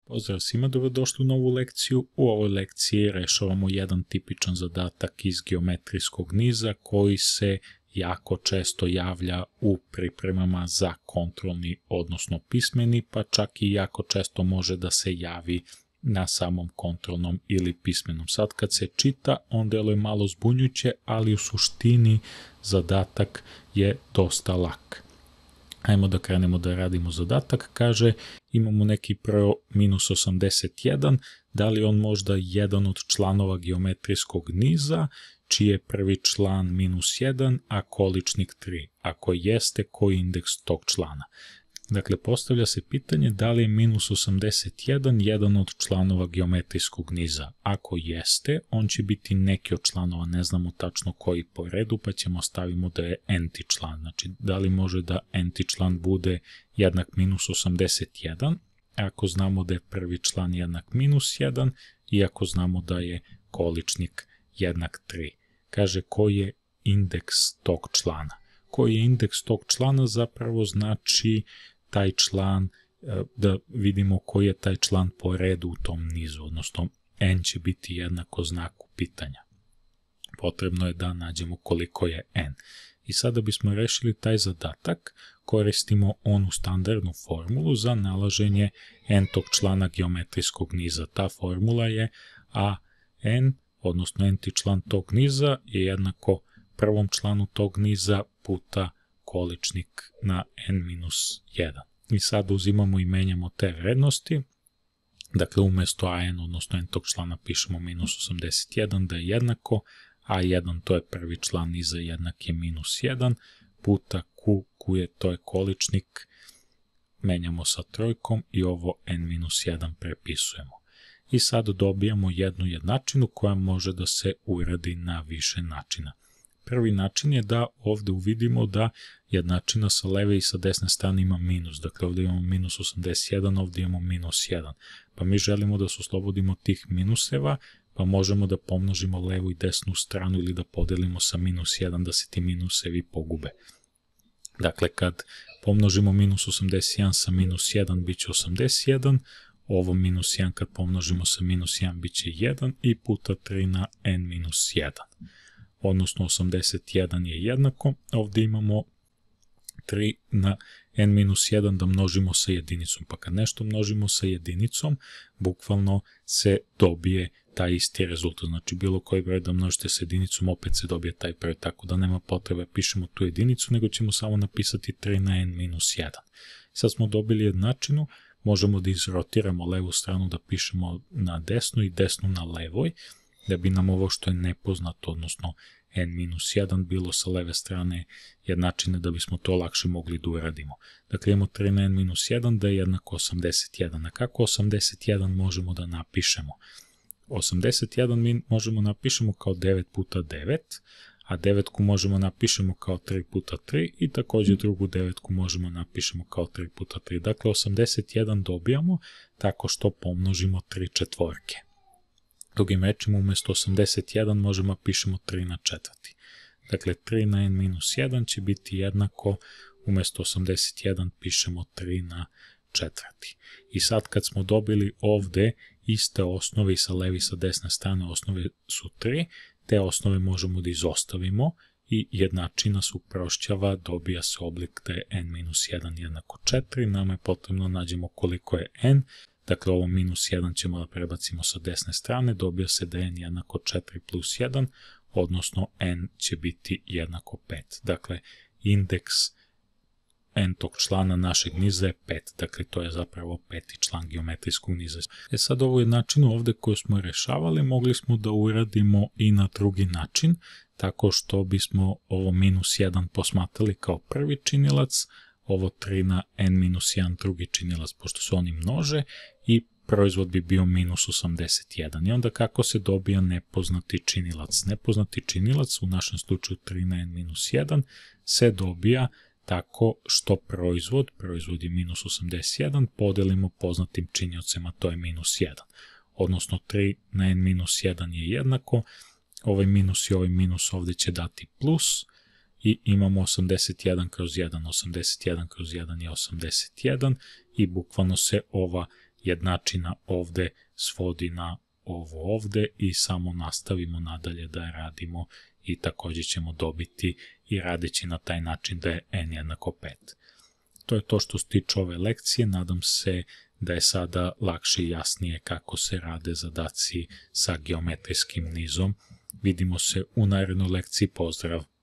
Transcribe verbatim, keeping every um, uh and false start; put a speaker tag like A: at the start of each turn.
A: Pozdrav svima, dobrodošli u novu lekciju. U ovoj lekciji rešavamo jedan tipičan zadatak iz geometrijskog niza koji se jako često javlja u pripremama za kontrolni, odnosno pismeni, pa čak i jako često može da se javi na samom kontrolnom ili pismenom. Sad kad se čita, on deluje malo zbunjujuće, ali u suštini zadatak je dosta lak. Ajmo da krenemo da radimo zadatak. Kaže, imamo neki broj minus osamdeset jedan, da li on možda jedan od članova geometrijskog niza, čiji je prvi član minus jedan, a količnik tri. Ako jeste, koji je indeks tog člana? Dakle, postavlja se pitanje da li je minus osamdeset jedan jedan od članova geometrijskog niza. Ako jeste, on će biti neki od članova, ne znamo tačno koji po redu, pa ćemo stavimo da je enti član. Znači, da li može da enti član bude jednak minus osamdeset jedan, ako znamo da je prvi član jednak minus jedan, i ako znamo da je količnik jednak tri. Kaže, koji je indeks tog člana? Koji je indeks tog člana zapravo znači taj član, da vidimo koji je taj član po redu u tom nizu, odnosno n će biti jednako znaku pitanja. Potrebno je da nađemo koliko je n. I sada bismo rešili taj zadatak, koristimo onu standardnu formulu za nalaženje n-tog člana geometrijskog niza. Ta formula je a n, odnosno n-ti član tog niza je jednako prvom članu tog niza puta količnik na n minus jedan. I sada uzimamo i menjamo te vrednosti. Dakle, umesto a n, odnosno n tog člana, pišemo minus osamdeset jedan da je jednako, a jedan to je prvi član niza jednak je minus jedan, puta q, q je to je količnik, menjamo sa trojkom i ovo n minus jedan prepisujemo. I sad dobijamo jednu jednačinu koja može da se uradi na više načina. Prvi način je da ovde uvidimo da jednačina sa leve i sa desne strane ima minus. Dakle, ovde imamo minus osamdeset jedan, ovde imamo minus jedan. Pa mi želimo da se oslobodimo tih minuseva, pa možemo da pomnožimo levu i desnu stranu ili da podelimo sa minus jedan da se ti minusevi pogube. Dakle, kad pomnožimo minus osamdeset jedan sa minus jedan, bit će osamdeset jedan, ovo minus jedan kad pomnožimo sa minus jedan, bit će jedan i puta tri na n minus jedan. Odnosno osamdeset jedan je jednako, ovdje imamo tri na n minus jedan da množimo sa jedinicom, pa kad nešto množimo sa jedinicom, bukvalno se dobije taj isti rezultat. Znači, bilo koji broj da množite sa jedinicom, opet se dobije taj broj, tako da nema potrebe pišemo tu jedinicu, nego ćemo samo napisati tri na n minus jedan. Sad smo dobili jednačinu, možemo da izrotiramo levu stranu da pišemo na desnu i desnu na levoj, da bi nam ovo što je nepoznato, odnosno n minus jedan, bilo sa leve strane jednačine da bismo to lakše mogli da uradimo. Dakle, imamo tri na n minus jedan da je jednako osamdeset jedan. A kako osamdeset jedan možemo da napišemo? osamdeset jedan mi možemo napišemo kao devet puta devet, a devetku možemo napišemo kao tri puta tri i također drugu devetku možemo napišemo kao tri puta tri. Dakle, osamdeset jedan dobijamo tako što pomnožimo tri četvorke. Drugim rečima, umjesto osamdeset jedan možemo pišemo tri na četvrti. Dakle, tri na n minus jedan će biti jednako, umjesto osamdeset jedan pišemo tri na četvrti. I sad kad smo dobili ovde iste osnove i sa leve i sa desne strane osnove su tri, te osnove možemo da izostavimo i jednačina se uprošćava, dobija se oblik da je n minus jedan jednako četiri, nama je potrebno nađemo koliko je n. Dakle, ovo minus jedan ćemo da prebacimo sa desne strane, dobija se da je n jednako četiri plus jedan, odnosno n će biti jednako pet. Dakle, indeks n-tog člana našeg niza je pet, dakle to je zapravo peti član geometrijskog niza. E sad, ovu jednačinu ovde koju smo rešavali mogli smo da uradimo i na drugi način, tako što bismo ovo minus jedan posmatrali kao prvi činilac, ovo tri na n minus jedan drugi činilac, pošto se oni množe, i proizvod bi bio minus osamdeset jedan. I onda kako se dobija nepoznati činilac? Nepoznati činilac, u našem slučaju tri na n minus jedan, se dobija tako što proizvod, proizvod je minus osamdeset jedan, podelimo poznatim činiocima, to je minus jedan. Odnosno tri na n minus jedan je jednako, ovaj minus i ovaj minus ovdje će dati plus, i imamo osamdeset jedan kroz jedan, osamdeset jedan kroz jedan je osamdeset jedan i bukvalno se ova jednačina ovde svodi na ovo ovde i samo nastavimo nadalje da radimo i također ćemo dobiti i radeći na taj način da je n jednako pet. To je to što se tiče ove lekcije, nadam se da je sada lakše i jasnije kako se rade zadaci sa geometrijskim nizom. Vidimo se u narednoj lekciji, pozdrav!